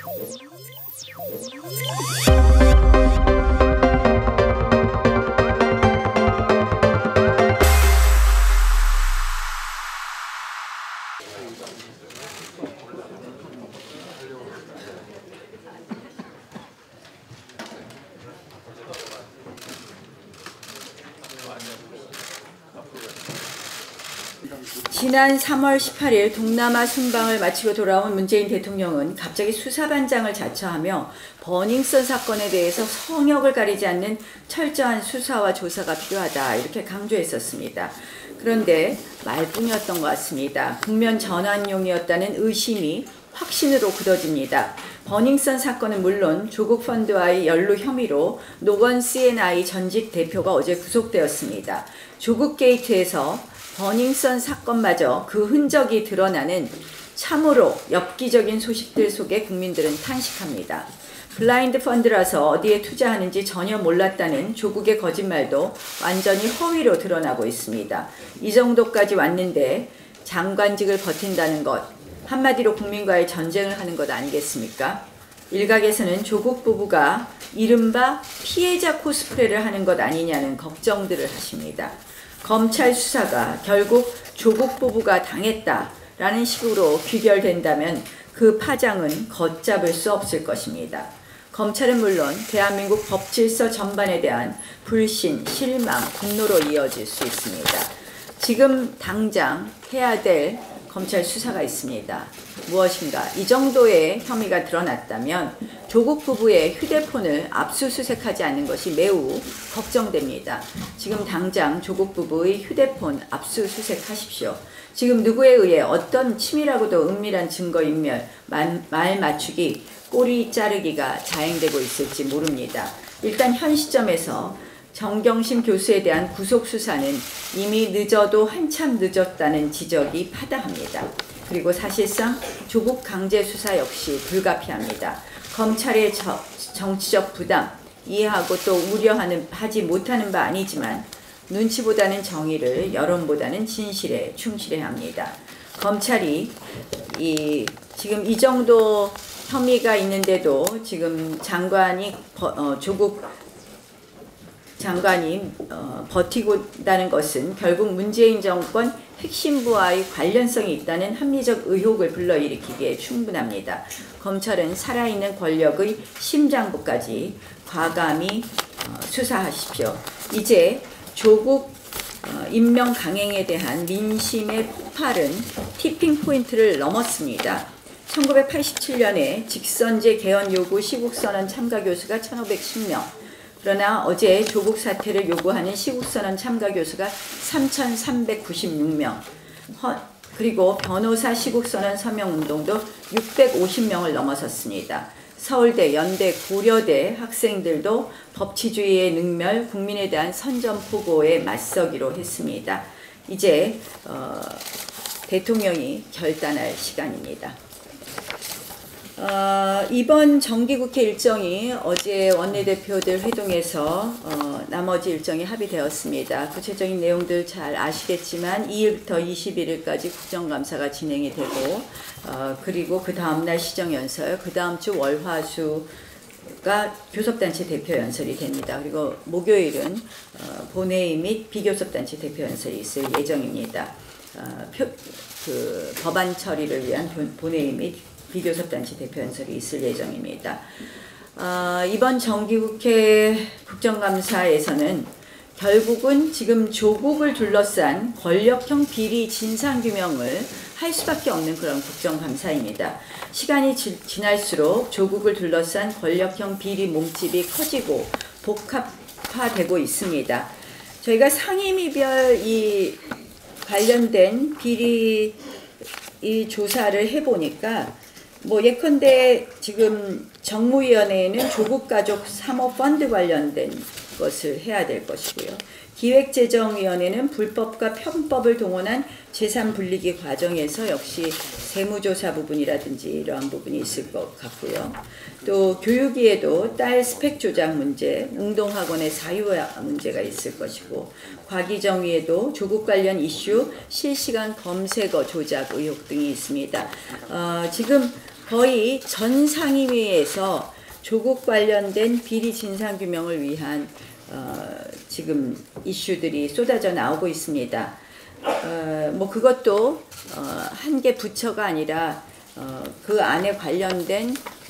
지난 3월 18일 동남아 순방을 마치고 돌아온 문재인 대통령은 갑자기 수사반장을 자처하며 버닝썬 사건에 대해서 성역을 가리지 않는 철저한 수사와 조사가 필요하다 이렇게 강조했었습니다. 그런데 말뿐이었던 것 같습니다. 국면 전환용이었다는 의심이 확신으로 굳어집니다. 버닝썬 사건은 물론 조국 펀드와의 연루 혐의로 노건 C&I 전직 대표가 어제 구속되었습니다. 조국 게이트에서 버닝썬 사건마저 그 흔적이 드러나는 참으로 엽기적인 소식들 속에 국민들은 탄식합니다. 블라인드 펀드라서 어디에 투자하는지 전혀 몰랐다는 조국의 거짓말도 완전히 허위로 드러나고 있습니다. 이 정도까지 왔는데 장관직을 버틴다는 것, 한마디로 국민과의 전쟁을 하는 것 아니겠습니까? 일각에서는 조국 부부가 이른바 피해자 코스프레를 하는 것 아니냐는 걱정들을 하십니다. 검찰 수사가 결국 조국 부부가 당했다라는 식으로 귀결된다면 그 파장은 걷잡을 수 없을 것입니다. 검찰은 물론 대한민국 법 질서 전반에 대한 불신, 실망, 분노로 이어질 수 있습니다. 지금 당장 해야 될 검찰 수사가 있습니다. 무엇인가? 이 정도의 혐의가 드러났다면 조국 부부의 휴대폰을 압수수색하지 않는 것이 매우 걱정됩니다. 지금 당장 조국 부부의 휴대폰 압수수색하십시오. 지금 누구에 의해 어떤 치밀하고도 은밀한 증거인멸, 말 맞추기, 꼬리 자르기가 자행되고 있을지 모릅니다. 일단 현 시점에서 정경심 교수에 대한 구속수사는 이미 늦어도 한참 늦었다는 지적이 파다합니다. 그리고 사실상 조국 강제 수사 역시 불가피합니다. 검찰의 정치적 부담, 이해하고 또 우려하지 못하는 바 아니지만 눈치보다는 정의를, 여론보다는 진실에 충실해야 합니다. 검찰이 지금 이 정도 혐의가 있는데도 지금 조국 장관이 버티고 있다는 것은 결국 문재인 정권 핵심부와의 관련성이 있다는 합리적 의혹을 불러일으키기에 충분합니다. 검찰은 살아있는 권력의 심장부까지 과감히 수사하십시오. 이제 조국 임명 강행에 대한 민심의 폭발은 티핑 포인트를 넘었습니다. 1987년에 직선제 개헌 요구 시국선언 참가 교수가 1510명, 그러나 어제 조국 사퇴를 요구하는 시국선언 참가 교수가 3,396명, 그리고 변호사 시국선언 서명운동도 650명을 넘어섰습니다. 서울대, 연대, 고려대 학생들도 법치주의의 능멸, 국민에 대한 선전포고에 맞서기로 했습니다. 이제 대통령이 결단할 시간입니다. 이번 정기국회 일정이 어제 원내대표들 회동에서 나머지 일정이 합의되었습니다. 구체적인 내용들 잘 아시겠지만 2일부터 21일까지 국정감사가 진행이 되고 그리고 그 다음날 시정연설, 그 다음 주 월화수가 교섭단체 대표연설이 됩니다. 그리고 목요일은 본회의 및 비교섭단체 대표연설이 있을 예정입니다. 법안 처리를 위한 본회의 및 비교섭단체 대표연설이 있을 예정입니다. 이번 정기국회 국정감사에서는 결국은 지금 조국을 둘러싼 권력형 비리 진상규명을 할 수밖에 없는 그런 국정감사입니다. 시간이 지날수록 조국을 둘러싼 권력형 비리 몸집이 커지고 복합화되고 있습니다. 저희가 상임위별 이 관련된 비리 이 조사를 해보니까 예컨대 지금 정무위원회에는 조국가족 사모펀드 관련된 것을 해야 될 것이고요. 기획재정위원회는 불법과 편법을 동원한 재산 분리기 과정에서 역시 세무조사 부분이라든지 이러한 부분이 있을 것 같고요. 또 교육위에도 딸 스펙 조작 문제, 웅동학원의 사유화 문제가 있을 것이고, 과기정위에도 조국 관련 이슈 실시간 검색어 조작 의혹 등이 있습니다. 지금 거의 전 상임위에서 조국 관련된 비리 진상 규명을 위한 지금 이슈들이 쏟아져 나오고 있습니다. 뭐 그것도 한 개 부처가 아니라 그 안에 관련된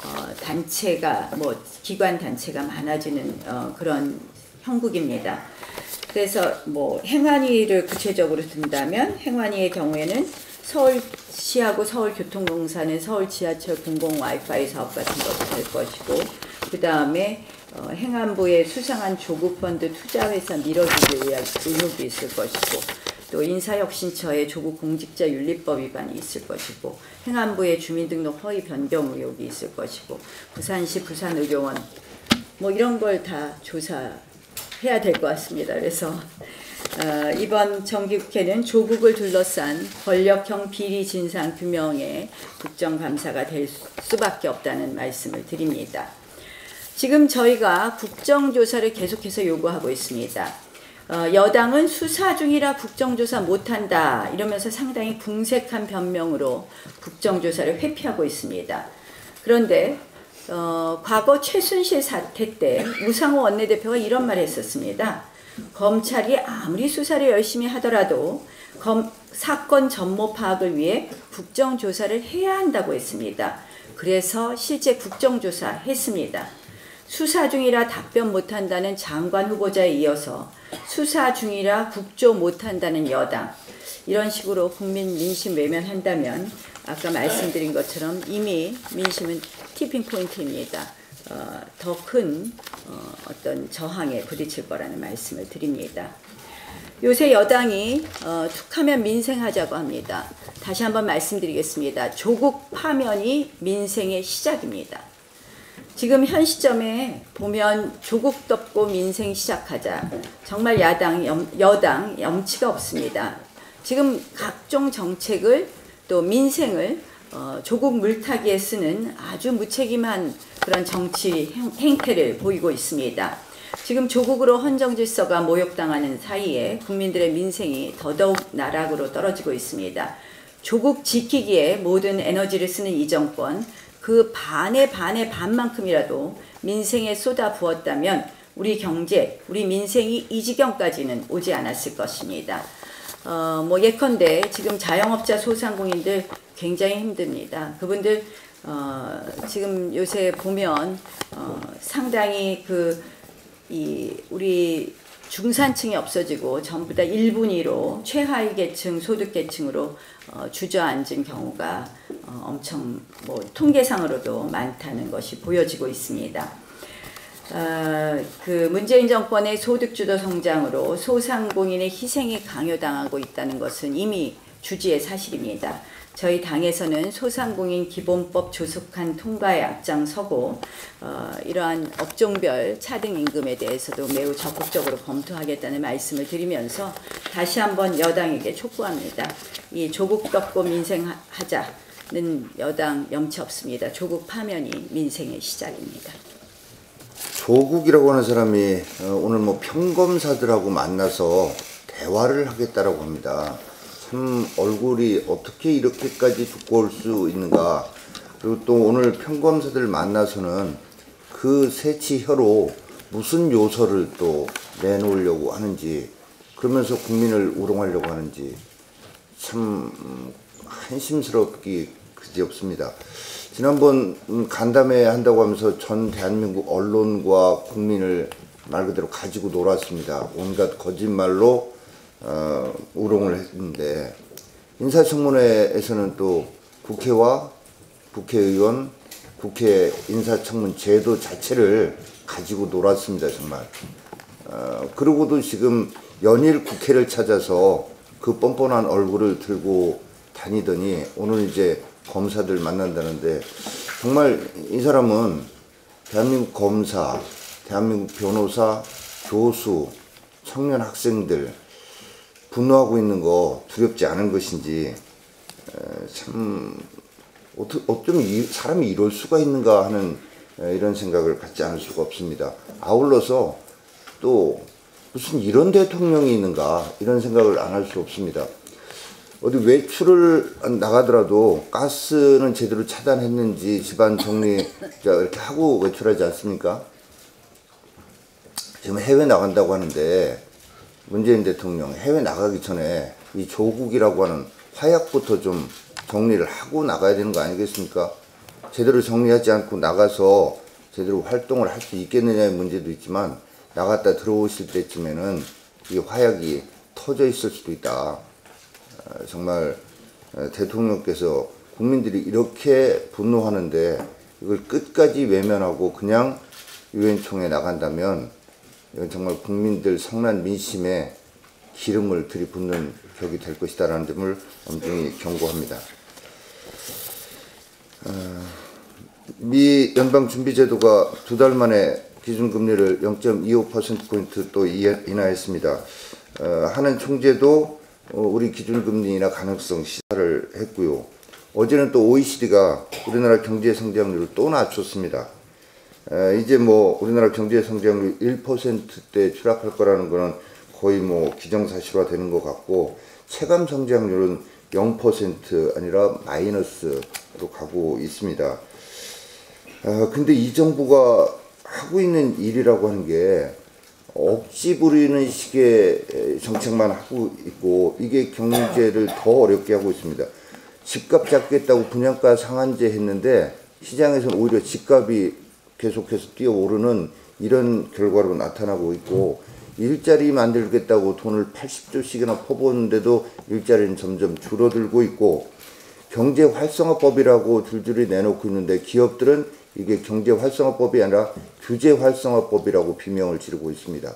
단체가 뭐 기관 단체가 많아지는 그런 형국입니다. 그래서 뭐 행안위를 구체적으로 든다면 행안위의 경우에는 서울시하고 서울교통공사는 서울 지하철 공공 와이파이 사업 같은 것도 될 것이고, 그 다음에 행안부의 수상한 조국펀드 투자회사 밀어주기 의혹이 있을 것이고, 또 인사혁신처의 조국 공직자윤리법 위반이 있을 것이고, 행안부의 주민등록 허위 변경 의혹이 있을 것이고, 부산시 부산의료원 뭐 이런 걸 다 조사해야 될 것 같습니다. 그래서 이번 정기국회는 조국을 둘러싼 권력형 비리 진상 규명의 국정감사가 될 수밖에 없다는 말씀을 드립니다. 지금 저희가 국정조사를 계속해서 요구하고 있습니다. 여당은 수사 중이라 국정조사 못한다 이러면서 상당히 궁색한 변명으로 국정조사를 회피하고 있습니다. 그런데 과거 최순실 사태 때 우상호 원내대표가 이런 말을 했었습니다. 검찰이 아무리 수사를 열심히 하더라도 사건 전모 파악을 위해 국정조사를 해야 한다고 했습니다. 그래서 실제 국정조사 했습니다. 수사 중이라 답변 못한다는 장관 후보자에 이어서 수사 중이라 국조 못한다는 여당, 이런 식으로 국민 민심 외면한다면 아까 말씀드린 것처럼 이미 민심은 티핑 포인트입니다. 더 큰 어떤 저항에 부딪힐 거라는 말씀을 드립니다. 요새 여당이 툭하면 민생하자고 합니다. 다시 한번 말씀드리겠습니다. 조국 파면이 민생의 시작입니다. 지금 현 시점에 보면 조국 덮고 민생 시작하자. 정말 여당 염치가 없습니다. 지금 각종 정책을 또 민생을 조국 물타기에 쓰는 아주 무책임한 그런 정치 행태를 보이고 있습니다. 지금 조국으로 헌정질서가 모욕당하는 사이에 국민들의 민생이 더더욱 나락으로 떨어지고 있습니다. 조국 지키기에 모든 에너지를 쓰는 이 정권, 그 반의 반만큼이라도 민생에 쏟아 부었다면 우리 경제, 우리 민생이 이 지경까지는 오지 않았을 것입니다. 뭐 예컨대 지금 자영업자 소상공인들 굉장히 힘듭니다. 그분들 지금 요새 보면 상당히 우리 중산층이 없어지고 전부 다 1분위로 최하위 계층, 소득 계층으로 주저앉은 경우가 엄청 뭐 통계상으로도 많다는 것이 보여지고 있습니다. 그 문재인 정권의 소득주도 성장으로 소상공인의 희생이 강요당하고 있다는 것은 이미 주지의 사실입니다. 저희 당에서는 소상공인 기본법 조속한 통과에 앞장서고 이러한 업종별 차등 임금에 대해서도 매우 적극적으로 검토하겠다는 말씀을 드리면서 다시 한번 여당에게 촉구합니다. 이 조국 덮고 민생하자는 여당 염치 없습니다. 조국 파면이 민생의 시작입니다. 조국이라고 하는 사람이 오늘 뭐 평검사들하고 만나서 대화를 하겠다라고 합니다. 참 얼굴이 어떻게 이렇게까지 두꺼울 수 있는가. 그리고 또 오늘 평검사들 만나서는 그 새치혀로 무슨 요소를 또 내놓으려고 하는지, 그러면서 국민을 우롱하려고 하는지 참 한심스럽기 그지없습니다. 지난번 간담회 한다고 하면서 전 대한민국 언론과 국민을 말 그대로 가지고 놀았습니다. 온갖 거짓말로 우롱을 했는데, 인사청문회에서는 또 국회와 국회의원, 국회 인사청문 제도 자체를 가지고 놀았습니다. 정말. 그러고도 지금 연일 국회를 찾아서 그 뻔뻔한 얼굴을 들고 다니더니 오늘 이제 검사들 만난다는데, 정말 이 사람은 대한민국 검사, 대한민국 변호사, 교수, 청년 학생들 분노하고 있는 거 두렵지 않은 것인지, 참 어쩜 사람이 이럴 수가 있는가 하는 이런 생각을 갖지 않을 수가 없습니다. 아울러서 또 무슨 이런 대통령이 있는가 이런 생각을 안 할 수 없습니다. 어디 외출을 나가더라도 가스는 제대로 차단했는지 집안 정리 이렇게 하고 외출하지 않습니까? 지금 해외 나간다고 하는데 문재인 대통령 해외 나가기 전에 이 조국이라고 하는 화약부터 좀 정리를 하고 나가야 되는 거 아니겠습니까? 제대로 정리하지 않고 나가서 제대로 활동을 할 수 있겠느냐의 문제도 있지만 나갔다 들어오실 때쯤에는 이 화약이 터져 있을 수도 있다. 정말 대통령께서 국민들이 이렇게 분노하는데 이걸 끝까지 외면하고 그냥 유엔 총회 나간다면 이건 정말 국민들 성난 민심에 기름을 들이붓는 격이 될 것이다라는 점을 엄중히 경고합니다. 미 연방준비제도가 2달 만에 기준금리를 0.25%포인트 또 인하했습니다. 하는 총재도 우리 기준금리나 가능성 시사를 했고요. 어제는 또 OECD가 우리나라 경제 성장률을 또 낮췄습니다. 이제 뭐 우리나라 경제 성장률 1%대 추락할 거라는 거는 거의 뭐 기정사실화 되는 것 같고 체감 성장률은 0% 아니라 마이너스로 가고 있습니다. 근데 이 정부가 하고 있는 일이라고 하는 게 억지 부리는 식의 정책만 하고 있고 이게 경제를 더 어렵게 하고 있습니다. 집값 잡겠다고 분양가 상한제 했는데 시장에서는 오히려 집값이 계속해서 뛰어오르는 이런 결과로 나타나고 있고 일자리 만들겠다고 돈을 80조씩이나 퍼부었는데도 일자리는 점점 줄어들고 있고 경제 활성화법이라고 줄줄이 내놓고 있는데 기업들은 이게 경제 활성화법이 아니라 규제 활성화법이라고 비명을 지르고 있습니다.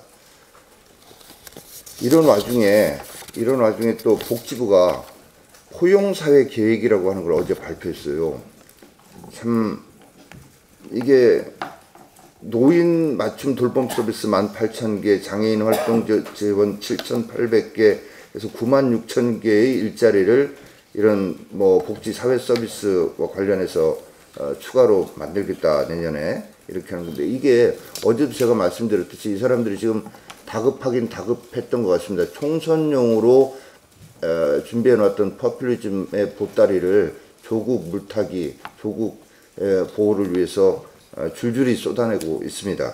이런 와중에 또 복지부가 포용사회 계획이라고 하는 걸 어제 발표했어요. 참 이게 노인 맞춤 돌봄 서비스 18,000개, 장애인 활동 지원 7,800개에서 96,000개의 일자리를 이런 뭐 복지 사회 서비스와 관련해서 추가로 만들겠다 내년에 이렇게 하는 건데 이게 어제도 제가 말씀드렸듯이 이 사람들이 지금 다급하긴 다급했던 것 같습니다. 총선용으로 준비해놨던 포퓰리즘의 보따리를 조국 물타기, 조국 보호를 위해서 줄줄이 쏟아내고 있습니다.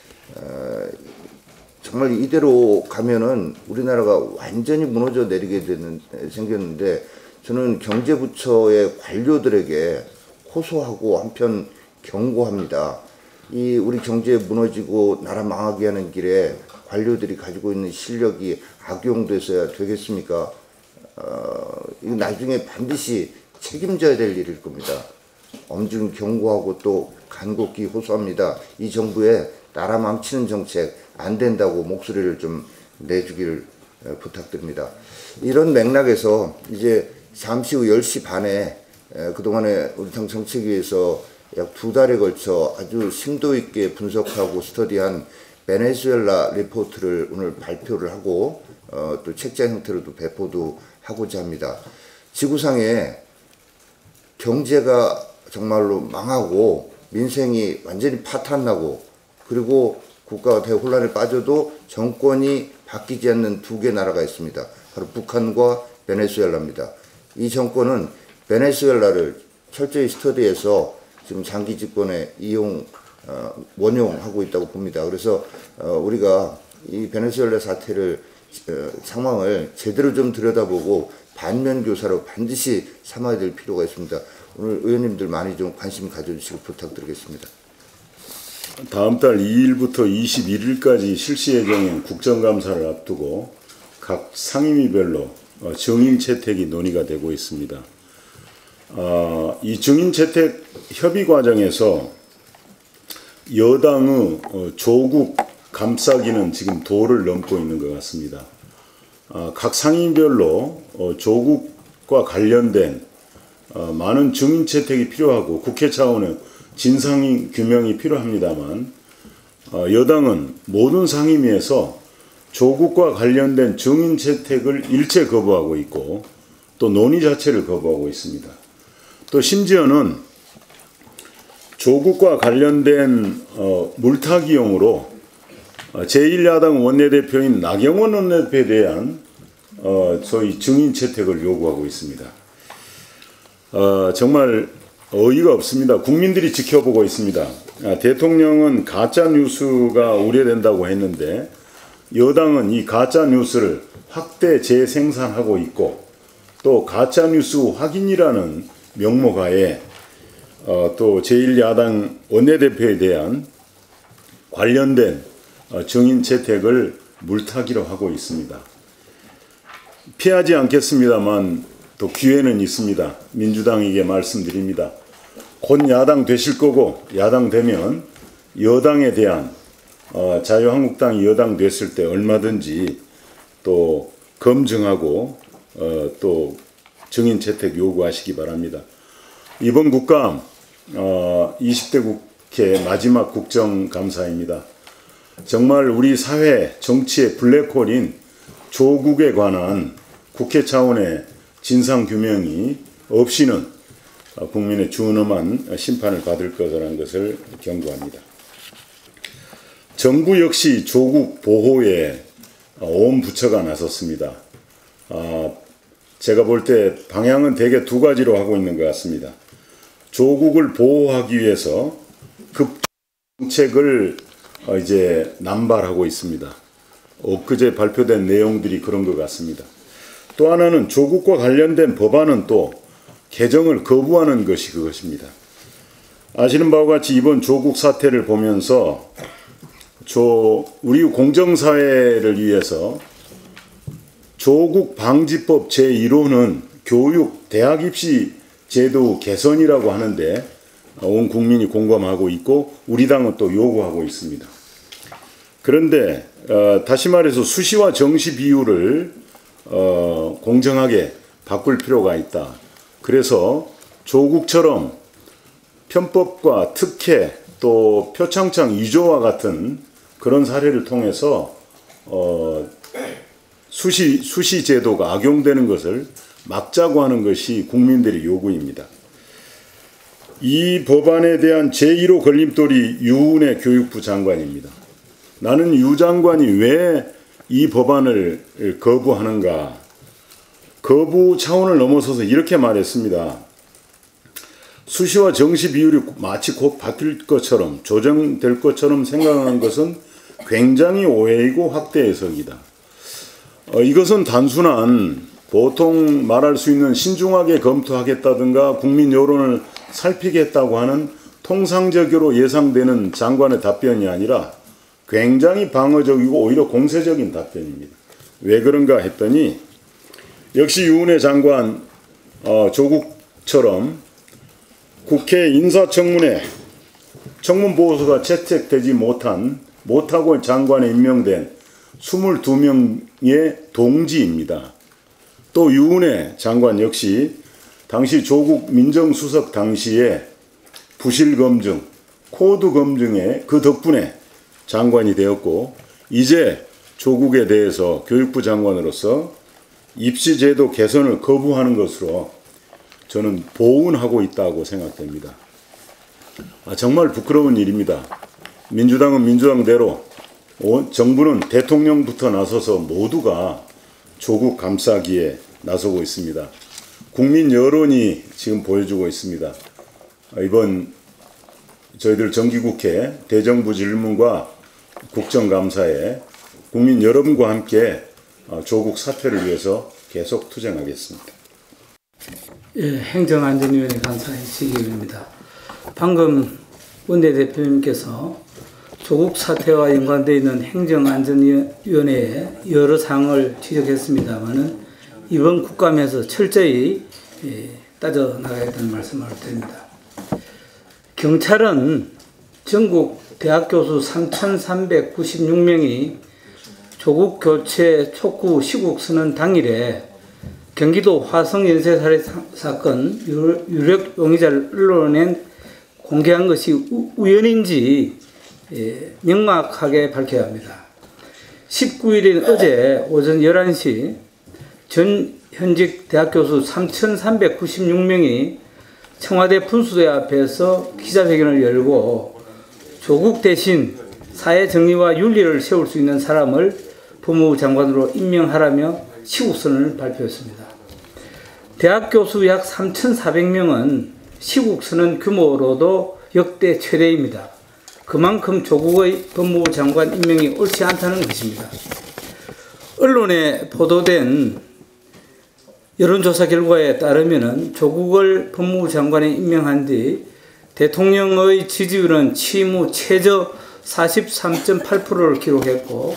정말 이대로 가면은 우리나라가 완전히 무너져 내리게 생겼는데 저는 경제부처의 관료들에게 호소하고 한편 경고합니다. 이 우리 경제 무너지고 나라 망하게 하는 길에 관료들이 가지고 있는 실력이 악용돼서야 되겠습니까? 이거 나중에 반드시 책임져야 될 일일 겁니다. 엄중히 경고하고 또 간곡히 호소합니다. 이 정부의 나라 망치는 정책 안 된다고 목소리를 좀 내주길 부탁드립니다. 이런 맥락에서 이제 잠시 후 10시 반에 그동안에 우리 당 정책위에서 약 2달에 걸쳐 아주 심도 있게 분석하고 스터디한 베네수엘라 리포트를 오늘 발표를 하고 또 책자 형태로도 배포도 하고자 합니다. 지구상에 경제가 정말로 망하고 민생이 완전히 파탄나고 그리고 국가가 대혼란에 빠져도 정권이 바뀌지 않는 2개 나라가 있습니다. 바로 북한과 베네수엘라입니다. 이 정권은 베네수엘라를 철저히 스터디해서 지금 장기 집권에 원용하고 있다고 봅니다. 그래서 우리가 이 베네수엘라 사태를 상황을 제대로 좀 들여다보고 반면교사로 반드시 삼아야 될 필요가 있습니다. 오늘 의원님들 많이 좀 관심 가져주시고 부탁드리겠습니다. 다음 달 2일부터 21일까지 실시 예정인 국정감사를 앞두고 각 상임위별로 증인채택이 논의가 되고 있습니다. 이 증인채택 협의 과정에서 여당의 조국 감싸기는 지금 도를 넘고 있는 것 같습니다. 각 상임별로 조국과 관련된 많은 증인 채택이 필요하고 국회 차원의 진상 규명이 필요합니다만 여당은 모든 상임위에서 조국과 관련된 증인 채택을 일체 거부하고 있고 또 논의 자체를 거부하고 있습니다. 또 심지어는 조국과 관련된 물타기용으로 제1야당 원내대표인 나경원 원내대표에 대한 소위 증인 채택을 요구하고 있습니다. 정말 어이가 없습니다. 국민들이 지켜보고 있습니다. 대통령은 가짜 뉴스가 우려된다고 했는데 여당은 이 가짜 뉴스를 확대 재생산하고 있고 또 가짜 뉴스 확인이라는 명목하에 또 제1야당 원내대표에 대한 관련된 증인 채택을 물타기로 하고 있습니다. 피하지 않겠습니다만 또 기회는 있습니다. 민주당에게 말씀드립니다. 곧 야당 되실 거고 야당 되면 여당에 대한 자유한국당이 여당 됐을 때 얼마든지 또 검증하고 또 증인 채택 요구하시기 바랍니다. 이번 국감 20대 국회 마지막 국정감사입니다. 정말 우리 사회 정치의 블랙홀인 조국에 관한 국회 차원의 진상규명이 없이는 국민의 준엄한 심판을 받을 것이라는 것을 경고합니다. 정부 역시 조국 보호에 온 부처가 나섰습니다. 제가 볼 때 방향은 대개 두 가지로 하고 있는 것 같습니다. 조국을 보호하기 위해서 급정책을 이제 남발하고 있습니다. 엊그제 발표된 내용들이 그런 것 같습니다. 또 하나는 조국과 관련된 법안은 또 개정을 거부하는 것이 그것입니다. 아시는 바와 같이 이번 조국 사태를 보면서 우리 공정사회를 위해서 조국 방지법 제1호는 교육, 대학 입시 제도 개선이라고 하는데 온 국민이 공감하고 있고 우리 당은 또 요구하고 있습니다. 그런데 다시 말해서 수시와 정시 비율을 공정하게 바꿀 필요가 있다. 그래서 조국처럼 편법과 특혜 또 표창장 위조와 같은 그런 사례를 통해서 수시 제도가 악용되는 것을 막자고 하는 것이 국민들의 요구입니다. 이 법안에 대한 제1호 걸림돌이 유은혜 교육부 장관입니다. 나는 유 장관이 왜 이 법안을 거부하는가? 거부 차원을 넘어서서 이렇게 말했습니다. 수시와 정시 비율이 마치 곧 바뀔 것처럼 조정될 것처럼 생각하는 것은 굉장히 오해이고 확대 해석이다. 이것은 단순한 보통 말할 수 있는 신중하게 검토하겠다든가 국민 여론을 살피겠다고 하는 통상적으로 예상되는 장관의 답변이 아니라 굉장히 방어적이고 오히려 공세적인 답변입니다. 왜 그런가 했더니 역시 유은혜 장관 조국처럼 국회 인사청문회 청문보고서가 채택되지 못하고 장관에 임명된 22명의 동지입니다. 또 유은혜 장관 역시 당시 조국 민정수석 당시에 부실검증, 코드 검증에 그 덕분에 장관이 되었고 이제 조국에 대해서 교육부 장관으로서 입시제도 개선을 거부하는 것으로 저는 보은하고 있다고 생각됩니다. 정말 부끄러운 일입니다. 민주당은 민주당대로 정부는 대통령부터 나서서 모두가 조국 감싸기에 나서고 있습니다. 국민 여론이 지금 보여주고 있습니다. 이번 저희들 정기국회 대정부 질문과 국정감사에 국민 여러분과 함께 조국 사퇴를 위해서 계속 투쟁하겠습니다. 예, 행정안전위원회 간사 이시길입니다. 방금 원내대표님께서 조국 사태와 연관되어 있는 행정안전위원회에 여러 사항을 지적했습니다마는 이번 국감에서 철저히 따져나가야겠다는 말씀을 드립니다. 경찰은 전국 대학 교수 3,396명이 조국 교체 촉구 시국 선언 당일에 경기도 화성 연쇄 살해 사건 유력 용의자를 언론에 공개한 것이 우연인지 명확하게 밝혀야 합니다. 19일인 어제 오전 11시 전 현직 대학 교수 3,396명이 청와대 분수대 앞에서 기자회견을 열고 조국 대신 사회 정의와 윤리를 세울 수 있는 사람을 법무부 장관으로 임명하라며 시국선을 발표했습니다. 대학 교수 약 3,400명은 시국선언 규모로도 역대 최대입니다. 그만큼 조국의 법무부 장관 임명이 옳지 않다는 것입니다. 언론에 보도된 여론조사 결과에 따르면 조국을 법무부 장관에 임명한 뒤 대통령의 지지율은 취임 후 최저 43.8%를 기록했고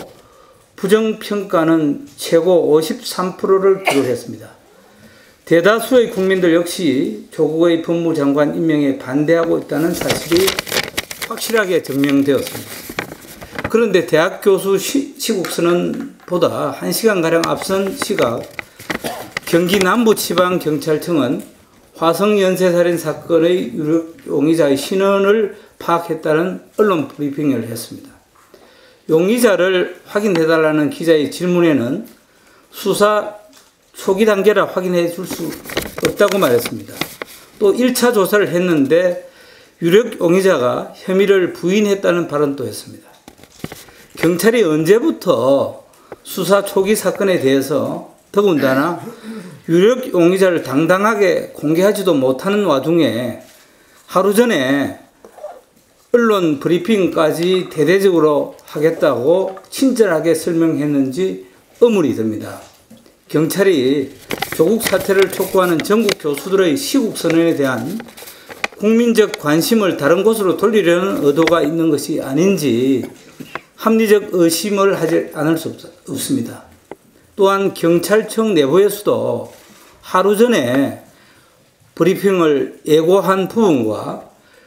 부정평가는 최고 53%를 기록했습니다. 대다수의 국민들 역시 조국의 법무부 장관 임명에 반대하고 있다는 사실이 확실하게 증명되었습니다. 그런데 대학 교수 시국선언보다 1시간가량 앞선 시각 경기 남부지방경찰청은 화성 연쇄살인 사건의 유력 용의자의 신원을 파악했다는 언론 브리핑을 했습니다. 용의자를 확인해달라는 기자의 질문에는 수사 초기 단계라 확인해 줄 수 없다고 말했습니다. 또 1차 조사를 했는데 유력 용의자가 혐의를 부인했다는 발언도 했습니다. 경찰이 언제부터 수사 초기 사건에 대해서 더군다나 유력 용의자를 당당하게 공개하지도 못하는 와중에 하루 전에 언론 브리핑까지 대대적으로 하겠다고 친절하게 설명했는지 의문이 듭니다. 경찰이 조국 사퇴를 촉구하는 전국 교수들의 시국선언에 대한 국민적 관심을 다른 곳으로 돌리려는 의도가 있는 것이 아닌지 합리적 의심을 하지 않을 수 없습니다. 또한 경찰청 내부에서도 하루 전에 브리핑을 예고한 부분과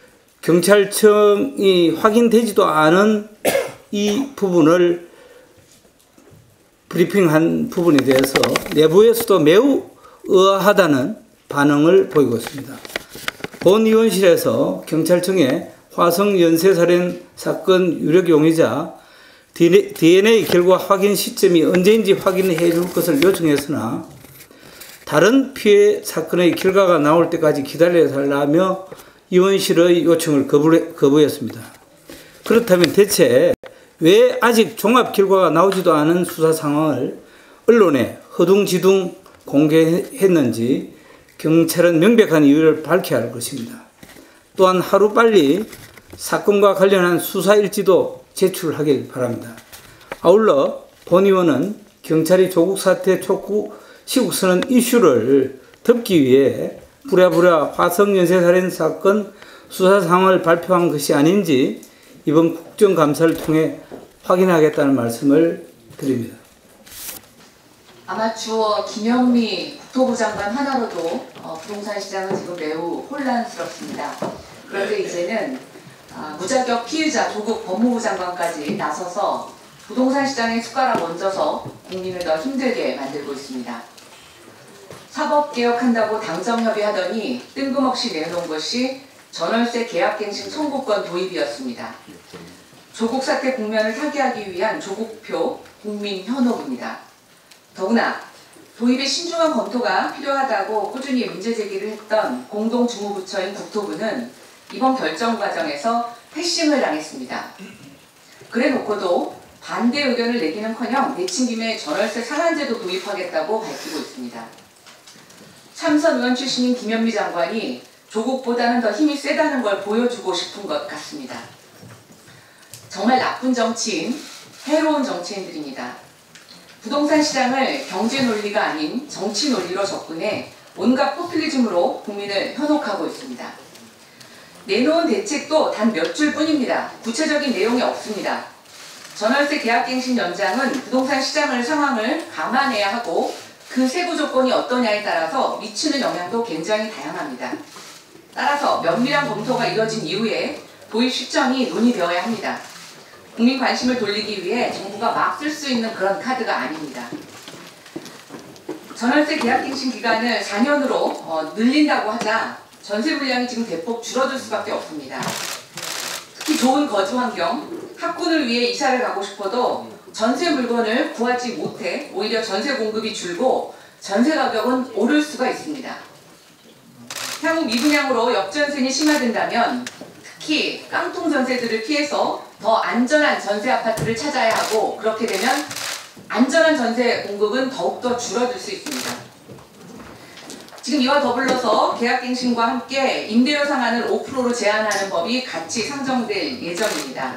경찰청이 확인되지도 않은 이 부분을 브리핑한 부분에 대해서 내부에서도 매우 의아하다는 반응을 보이고 있습니다. 본 의원실에서 경찰청에 화성 연쇄살인 사건 유력 용의자 DNA 결과 확인 시점이 언제인지 확인해 줄 것을 요청했으나 다른 피해 사건의 결과가 나올 때까지 기다려달라며 의원실의 요청을 거부했습니다. 그렇다면 대체 왜 아직 종합 결과가 나오지도 않은 수사 상황을 언론에 허둥지둥 공개했는지 경찰은 명백한 이유를 밝혀야 할 것입니다. 또한 하루빨리 사건과 관련한 수사 일지도 제출하길 바랍니다. 아울러 본 의원은 경찰이 조국 사퇴 촉구 시국선언 이슈를 덮기 위해 부랴부랴 화성 연쇄살인 사건 수사 상황을 발표한 것이 아닌지 이번 국정감사를 통해 확인하겠다는 말씀을 드립니다. 아마 주어 김영미 국토부 장관 하나로도 부동산 시장은 지금 매우 혼란스럽습니다. 그런데 이제는 무자격 피의자 조국 법무부 장관까지 나서서 부동산 시장에 숟가락 얹어서 국민을 더 힘들게 만들고 있습니다. 사법개혁한다고 당정협의하더니 뜬금없이 내놓은 것이 전월세 계약갱신 청구권 도입이었습니다. 조국 사태 국면을 타개하기 위한 조국표 국민현혹입니다. 더구나 도입의 신중한 검토가 필요하다고 꾸준히 문제 제기를 했던 공동주무부처인 국토부는 이번 결정 과정에서 패싱을 당했습니다. 그래놓고도 반대 의견을 내기는커녕 내친김에 전월세 상한제도 도입하겠다고 밝히고 있습니다. 참선 의원 출신인 김현미 장관이 조국보다는 더 힘이 세다는 걸 보여주고 싶은 것 같습니다. 정말 나쁜 정치인, 해로운 정치인들입니다. 부동산 시장을 경제 논리가 아닌 정치 논리로 접근해 온갖 포퓰리즘으로 국민을 현혹하고 있습니다. 내놓은 대책도 단 몇 줄 뿐입니다. 구체적인 내용이 없습니다. 전월세 계약갱신 연장은 부동산 시장의 상황을 감안해야 하고 그 세부 조건이 어떠냐에 따라서 미치는 영향도 굉장히 다양합니다. 따라서 면밀한 검토가 이뤄진 이후에 도입 시점이 논의되어야 합니다. 국민 관심을 돌리기 위해 정부가 막 쓸 수 있는 그런 카드가 아닙니다. 전월세 계약갱신 기간을 4년으로 늘린다고 하자 전세 물량이 지금 대폭 줄어들 수밖에 없습니다. 특히 좋은 거주 환경, 학군을 위해 이사를 가고 싶어도 전세 물건을 구하지 못해 오히려 전세 공급이 줄고 전세 가격은 오를 수가 있습니다. 향후 미분양으로 역전세이 심화된다면 특히 깡통 전세들을 피해서 더 안전한 전세 아파트를 찾아야 하고 그렇게 되면 안전한 전세 공급은 더욱더 줄어들 수 있습니다. 지금 이와 더불어서 계약갱신과 함께 임대료 상한을 5%로 제한하는 법이 같이 상정될 예정입니다.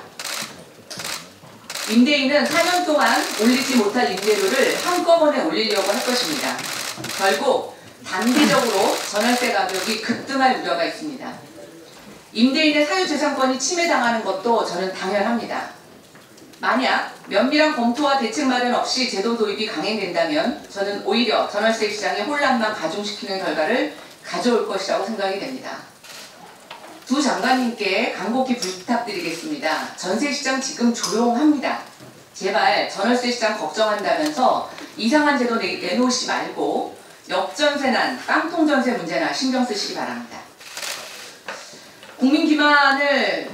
임대인은 4년 동안 올리지 못할 임대료를 한꺼번에 올리려고 할 것입니다. 결국 단기적으로 전월세 가격이 급등할 우려가 있습니다. 임대인의 사유재산권이 침해당하는 것도 저는 당연합니다. 만약 면밀한 검토와 대책 마련 없이 제도 도입이 강행된다면 저는 오히려 전월세 시장의 혼란만 가중시키는 결과를 가져올 것이라고 생각이 됩니다. 두 장관님께 간곡히 부탁드리겠습니다. 전세 시장 지금 조용합니다. 제발 전월세 시장 걱정한다면서 이상한 제도 내놓으시지 말고 역전세난 깡통전세 문제나 신경 쓰시기 바랍니다. 국민 기만의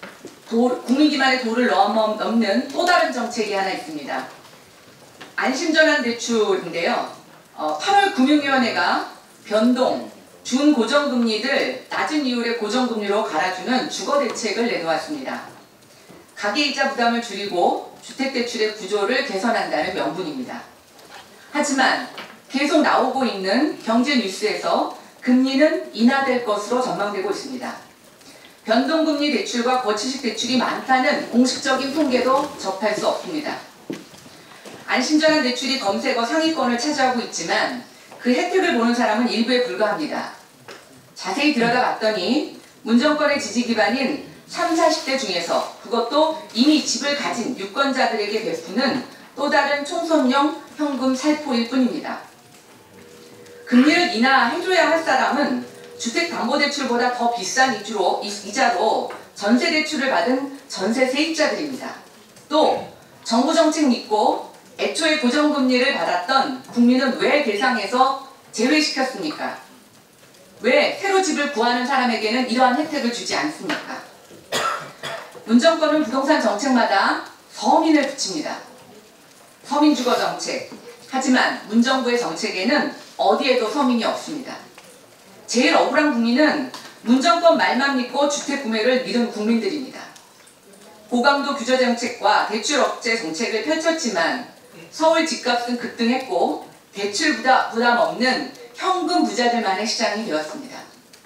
도를 넘는 또 다른 정책이 하나 있습니다. 안심전환 대출인데요. 8월 금융위원회가 변동, 준고정금리를 낮은 이율의 고정금리로 갈아주는 주거대책을 내놓았습니다. 가계이자 부담을 줄이고 주택대출의 구조를 개선한다는 명분입니다. 하지만 계속 나오고 있는 경제 뉴스에서 금리는 인하될 것으로 전망되고 있습니다. 변동금리 대출과 거치식 대출이 많다는 공식적인 통계도 접할 수 없습니다. 안심전환 대출이 검색어 상위권을 차지하고 있지만 그 혜택을 보는 사람은 일부에 불과합니다. 자세히 들여다봤더니 문정권의 지지 기반인 30, 40대 중에서 그것도 이미 집을 가진 유권자들에게 베푸는 또 다른 총선용 현금 살포일 뿐입니다. 금리를 인하해줘야 할 사람은 주택담보대출보다 더 비싼 이자로 전세대출을 받은 전세 세입자들입니다. 또 정부 정책 믿고 애초에 고정금리를 받았던 국민은 왜 대상에서 제외시켰습니까? 왜 새로 집을 구하는 사람에게는 이러한 혜택을 주지 않습니까? 문정권은 부동산 정책마다 서민을 붙입니다. 서민주거 정책. 하지만 문정부의 정책에는 어디에도 서민이 없습니다. 제일 억울한 국민은 문정권 말만 믿고 주택 구매를 미룬 국민들입니다. 고강도 규제 정책과 대출 억제 정책을 펼쳤지만 서울 집값은 급등했고 대출 부담 없는 현금 부자들만의 시장이 되었습니다.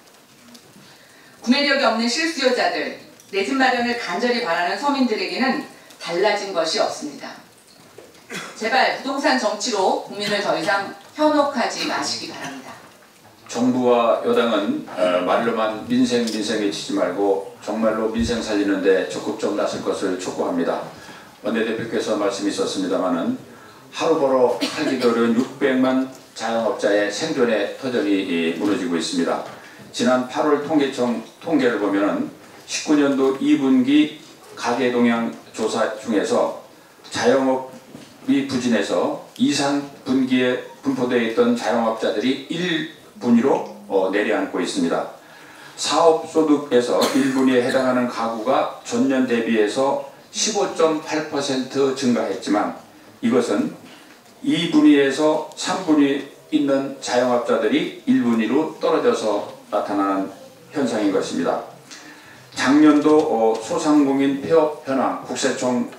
구매력이 없는 실수요자들, 내 집 마련을 간절히 바라는 서민들에게는 달라진 것이 없습니다. 제발 부동산 정치로 국민을 더 이상 현혹하지 마시기 바랍니다. 정부와 여당은 말로만 민생 외치지 말고 정말로 민생 살리는데 적극적으로 나설 것을 촉구합니다. 원내대표께서 말씀이 있었습니다마는 하루 벌어 살기도 어려운 600만 자영업자의 생존의 터전이 무너지고 있습니다. 지난 8월 통계청 통계를 보면은 19년도 2분기 가계동향 조사 중에서 자영업이 부진해서 2, 3분기에 분포되어 있던 자영업자들이 1분위로 내려앉고 있습니다. 사업소득에서 1분위에 해당하는 가구가 전년 대비해서 15.8% 증가했지만 이것은 2분위에서 3분위 있는 자영업자들이 1분위로 떨어져서 나타나는 현상인 것입니다. 작년도 소상공인 폐업 현황 국세청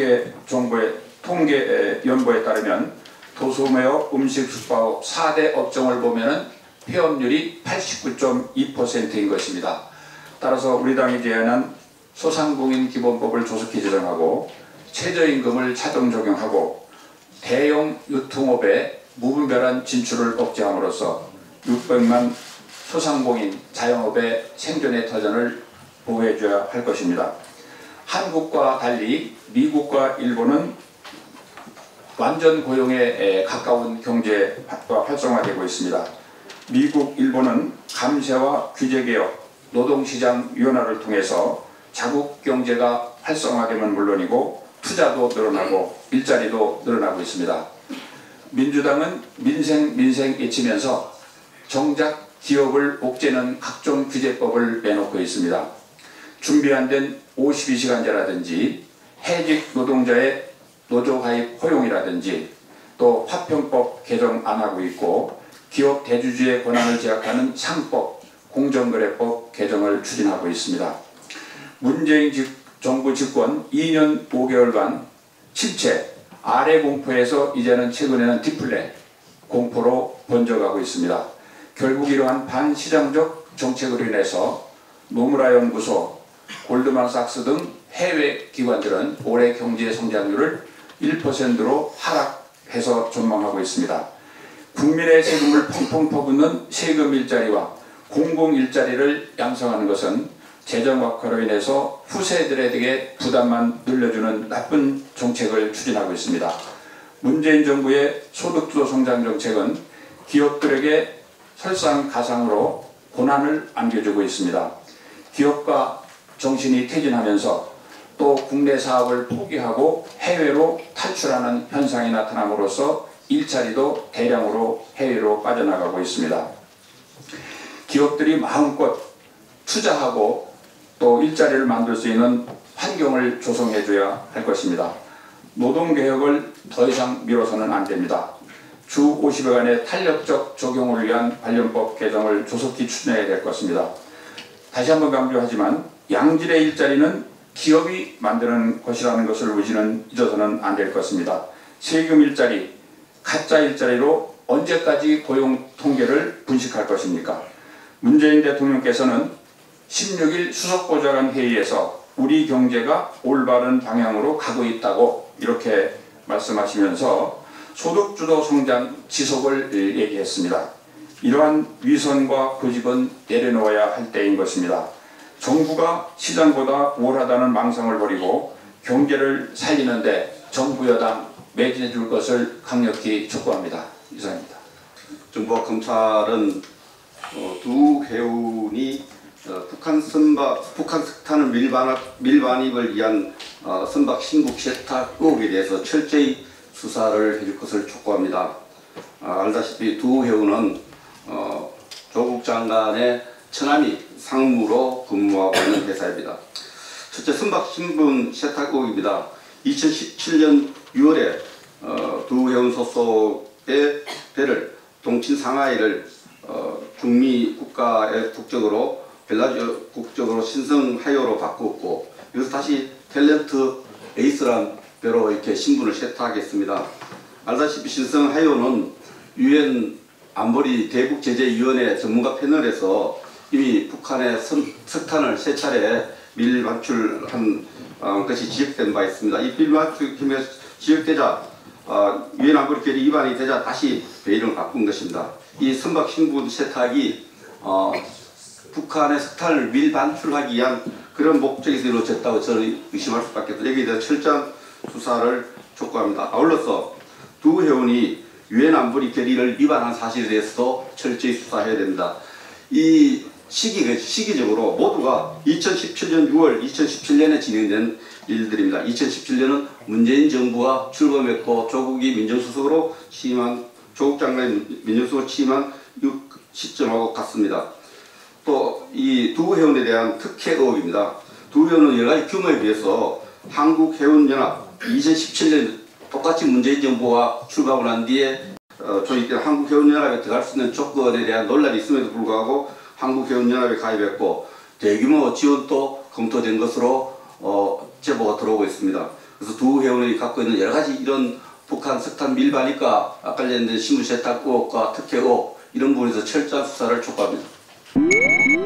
통계연보에 따르면 도소매업, 음식, 숙박업 4대 업종을 보면은 폐업률이 89.2%인 것입니다. 따라서 우리 당이 제안한 소상공인 기본법을 조속히 제정하고 최저임금을 차등 적용하고 대형 유통업의 무분별한 진출을 억제함으로써 600만 소상공인 자영업의 생존의 터전을 보호해줘야 할 것입니다. 한국과 달리 미국과 일본은 완전 고용에 가까운 경제가 활성화되고 있습니다. 미국, 일본은 감세와 규제개혁, 노동시장 유연화를 통해서 자국 경제가 활성화되면 물론이고 투자도 늘어나고 일자리도 늘어나고 있습니다. 민주당은 민생 외치면서 정작 기업을 옥죄는 각종 규제법을 내놓고 있습니다. 준비 안 된 52시간제라든지 해직 노동자의 노조가입 허용이라든지 또 화평법 개정 안 하고 있고 기업 대주주의 권한을 제약하는 상법, 공정거래법 개정을 추진하고 있습니다. 문재인 정부 집권 2년 5개월간 실체 아래 공포에서 이제는 최근에는 디플레 공포로 번져가고 있습니다. 결국 이러한 반시장적 정책으로 인해서 노무라 연구소, 골드만삭스 등 해외 기관들은 올해 경제 성장률을 1%로 하락해서 전망하고 있습니다. 국민의 세금을 펑펑 퍼붓는 세금 일자리와 공공 일자리를 양성하는 것은 재정 악화로 인해서 후세들에게 부담만 늘려주는 나쁜 정책을 추진하고 있습니다. 문재인 정부의 소득주도 성장 정책은 기업들에게 설상가상으로 고난을 안겨주고 있습니다. 기업가 정신이 퇴진하면서 또 국내 사업을 포기하고 해외로 탈출하는 현상이 나타남으로써 일자리도 대량으로 해외로 빠져나가고 있습니다. 기업들이 마음껏 투자하고 또 일자리를 만들 수 있는 환경을 조성해줘야 할 것입니다. 노동개혁을 더 이상 미뤄서는 안 됩니다. 주 50여간의 탄력적 적용을 위한 관련법 개정을 조속히 추진해야 될 것입니다. 다시 한번 강조하지만 양질의 일자리는 기업이 만드는 것이라는 것을 우리는 잊어서는 안 될 것입니다. 세금 일자리, 가짜 일자리로 언제까지 고용 통계를 분식할 것입니까? 문재인 대통령께서는 16일 수석보좌관 회의에서 우리 경제가 올바른 방향으로 가고 있다고 이렇게 말씀하시면서 소득주도 성장 지속을 얘기했습니다. 이러한 위선과 고집은 내려놓아야 할 때인 것입니다. 정부가 시장보다 우월하다는 망상을 버리고 경제를 살리는데 정부 여당 매진해 줄 것을 강력히 촉구합니다. 이상입니다. 정부와 검찰은 두 해운이 북한 석탄을 밀반입을 위한 선박 신국 세탁 의혹에 대해서 철저히 수사를 해줄 것을 촉구합니다. 알다시피 두 해운은 조국 장관의 처남이 상무로 근무하고 있는 회사입니다. 첫째, 선박 신분 세탁 의혹입니다. 2017년 6월에 두 해운 소속의 배를 동친 상하이를 중미 국가의 국적으로 벨라루스 국적으로 신성 하이오로 바꾸었고, 여기서 다시 탤런트 에이스란 배로 이렇게 신분을 세탁했습니다. 알다시피 신성 하이오는 유엔 안보리 대북제재위원회 전문가 패널에서 이미 북한의 석탄을 세 차례 밀반출한 것이 지적된 바 있습니다. 이 밀반출이 지적되자 유엔 안보리 결의 위반이 되자 다시 배 이름을 바꾼 것입니다. 이 선박 신분 세탁이 북한의 석탄을 밀반출하기 위한 그런 목적에서 이루어졌다고 저는 의심할 수밖에 없습니다. 여기에 대한 철저한 수사를 촉구합니다. 아울러서 두 해운이 유엔 안보리 결의를 위반한 사실에 대해서도 철저히 수사해야 됩니다. 이 시기적으로 모두가 2017년 6월 2017년에 진행된 일들입니다. 2017년은 문재인 정부가 출범했고 조국이 민정수석으로 취임한 조국 장관이 민정수석으로 취임한 시점하고 같습니다. 또 이 두 해운에 대한 특혜 의혹입니다. 두 해운은 여러 가지 규모에 비해서 한국해운연합 2017년 똑같이 문재인 정부가 출범을 한 뒤에 조직된 한국해운연합에 들어갈 수 있는 조건에 대한 논란이 있음에도 불구하고 한국해운연합에 가입했고 대규모 지원도 검토된 것으로 제보가 들어오고 있습니다. 그래서 두 해운이 갖고 있는 여러 가지 이런 북한 석탄 밀반입과 관련된 신분 세탁 의혹과 특혜 의혹 이런 부분에서 철저한 수사를 촉구합니다.